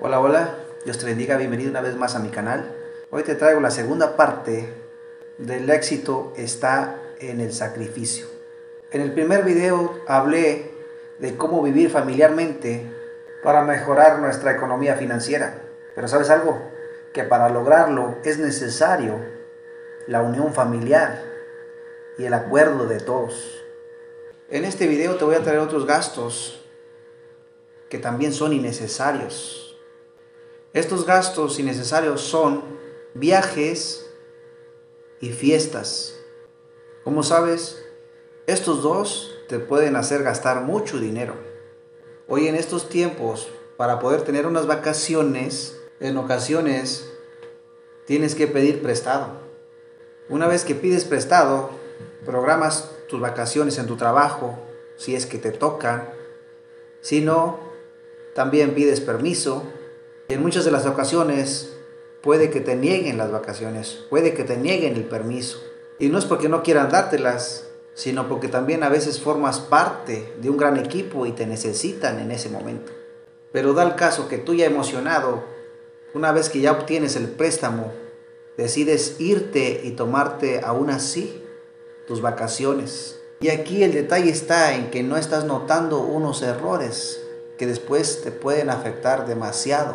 Hola, hola, Dios te bendiga, bienvenido una vez más a mi canal. Hoy te traigo la segunda parte del éxito está en el sacrificio. En el primer video hablé de cómo vivir familiarmente para mejorar nuestra economía financiera. Pero ¿sabes algo? Que para lograrlo es necesario la unión familiar y el acuerdo de todos. En este video te voy a traer otros gastos que también son innecesarios. Estos gastos innecesarios son viajes y fiestas. Como sabes, estos dos te pueden hacer gastar mucho dinero. Hoy en estos tiempos, para poder tener unas vacaciones, en ocasiones tienes que pedir prestado. Una vez que pides prestado, programas tus vacaciones en tu trabajo, si es que te toca. Si no, también pides permiso. En muchas de las ocasiones puede que te nieguen las vacaciones, puede que te nieguen el permiso. Y no es porque no quieran dártelas, sino porque también a veces formas parte de un gran equipo y te necesitan en ese momento. Pero da el caso que tú ya emocionado, una vez que ya obtienes el préstamo, decides irte y tomarte aún así tus vacaciones. Y aquí el detalle está en que no estás notando unos errores que después te pueden afectar demasiado.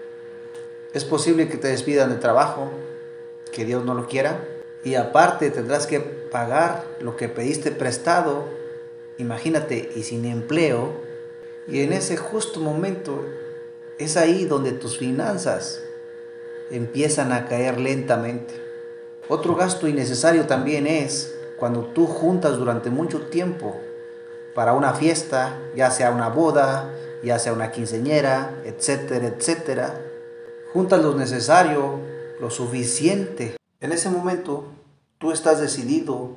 Es posible que te despidan de trabajo, que Dios no lo quiera, y aparte tendrás que pagar lo que pediste prestado, imagínate, y sin empleo, y en ese justo momento es ahí donde tus finanzas empiezan a caer lentamente. Otro gasto innecesario también es cuando tú juntas durante mucho tiempo para una fiesta, ya sea una boda, ya sea una quinceañera, etcétera, etcétera. Juntas lo necesario, lo suficiente. En ese momento, tú estás decidido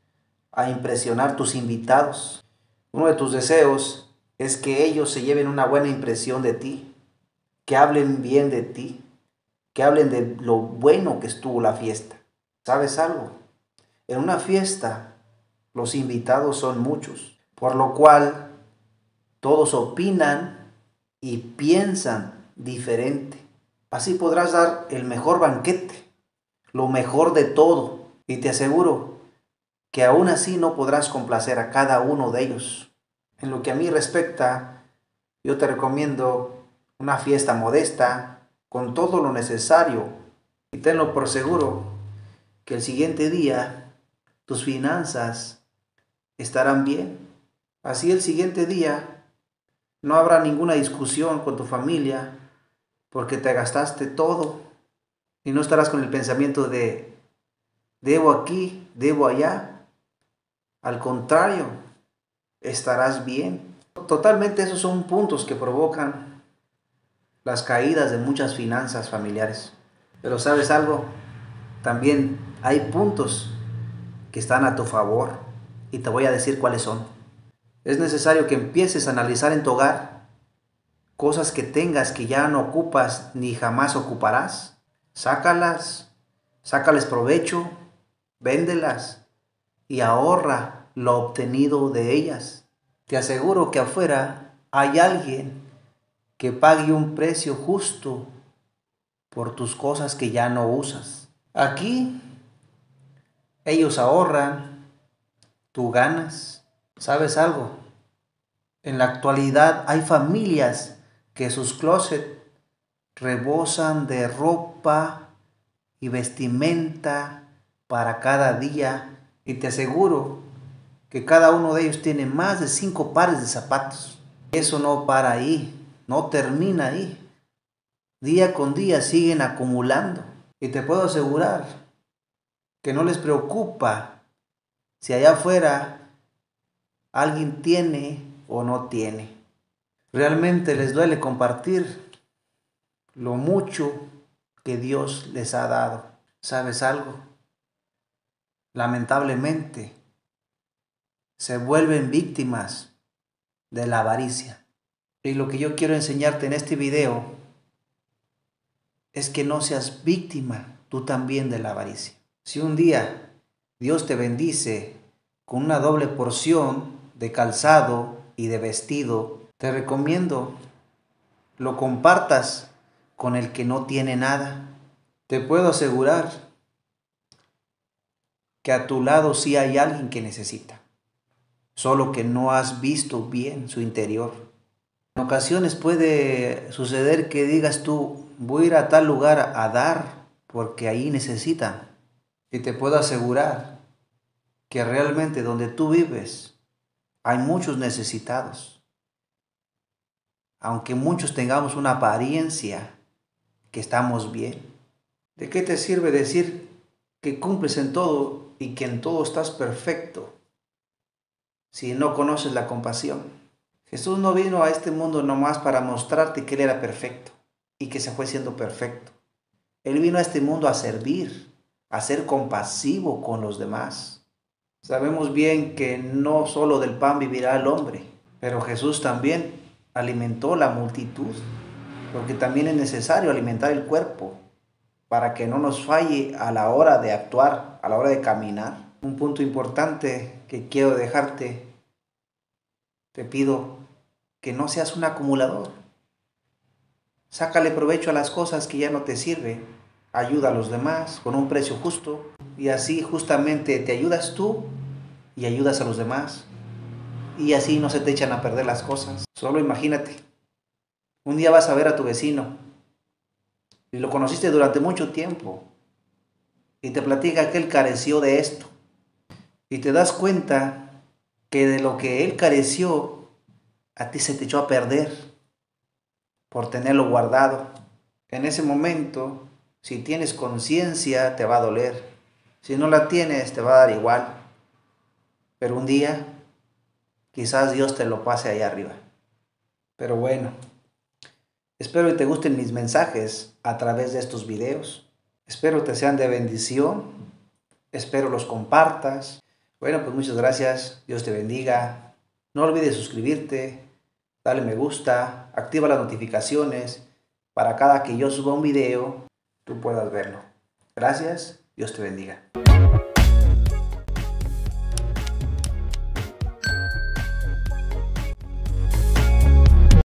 a impresionar a tus invitados. Uno de tus deseos es que ellos se lleven una buena impresión de ti, que hablen bien de ti, que hablen de lo bueno que estuvo la fiesta. ¿Sabes algo? En una fiesta, los invitados son muchos, por lo cual todos opinan y piensan diferente. Así podrás dar el mejor banquete, lo mejor de todo, y te aseguro que aún así no podrás complacer a cada uno de ellos. En lo que a mí respecta, yo te recomiendo una fiesta modesta, con todo lo necesario, y tenlo por seguro que el siguiente día tus finanzas estarán bien. Así el siguiente día no habrá ninguna discusión con tu familia, porque te gastaste todo y no estarás con el pensamiento de debo aquí, debo allá. Al contrario, estarás bien. Totalmente esos son puntos que provocan las caídas de muchas finanzas familiares. Pero ¿sabes algo? También hay puntos que están a tu favor y te voy a decir cuáles son. Es necesario que empieces a analizar en tu hogar cosas que tengas que ya no ocupas ni jamás ocuparás. Sácalas, sácales provecho, véndelas y ahorra lo obtenido de ellas. Te aseguro que afuera hay alguien que pague un precio justo por tus cosas que ya no usas. Aquí ellos ahorran, tú ganas. ¿Sabes algo? En la actualidad hay familias que sus closets rebosan de ropa y vestimenta para cada día, y te aseguro que cada uno de ellos tiene más de 5 pares de zapatos. Eso no para ahí, no termina ahí. Día con día siguen acumulando, y te puedo asegurar que no les preocupa si allá afuera alguien tiene o no tiene. Realmente les duele compartir lo mucho que Dios les ha dado. ¿Sabes algo? Lamentablemente, se vuelven víctimas de la avaricia. Y lo que yo quiero enseñarte en este video es que no seas víctima tú también de la avaricia. Si un día Dios te bendice con una doble porción de calzado y de vestido, te recomiendo lo compartas con el que no tiene nada. Te puedo asegurar que a tu lado sí hay alguien que necesita, solo que no has visto bien su interior. En ocasiones puede suceder que digas tú, voy a ir a tal lugar a dar porque ahí necesitan. Y te puedo asegurar que realmente donde tú vives hay muchos necesitados. Aunque muchos tengamos una apariencia que estamos bien. ¿De qué te sirve decir que cumples en todo y que en todo estás perfecto si no conoces la compasión? Jesús no vino a este mundo nomás para mostrarte que Él era perfecto y que se fue siendo perfecto. Él vino a este mundo a servir, a ser compasivo con los demás. Sabemos bien que no solo del pan vivirá el hombre, pero Jesús también alimentó la multitud, porque también es necesario alimentar el cuerpo para que no nos falle a la hora de actuar, a la hora de caminar. Un punto importante que quiero dejarte, te pido que no seas un acumulador. Sácale provecho a las cosas que ya no te sirven. Ayuda a los demás con un precio justo y así justamente te ayudas tú y ayudas a los demás. Y así no se te echan a perder las cosas. Solo imagínate, un día vas a ver a tu vecino y lo conociste durante mucho tiempo y te platica que él careció de esto y te das cuenta que de lo que él careció a ti se te echó a perder por tenerlo guardado. En ese momento, si tienes conciencia, te va a doler. Si no la tienes, te va a dar igual. Pero un día, quizás Dios te lo pase ahí arriba. Pero bueno, espero que te gusten mis mensajes a través de estos videos. Espero te sean de bendición. Espero los compartas. Bueno, pues muchas gracias. Dios te bendiga. No olvides suscribirte, dale me gusta, activa las notificaciones para cada que yo suba un video, tú puedas verlo. Gracias. Dios te bendiga.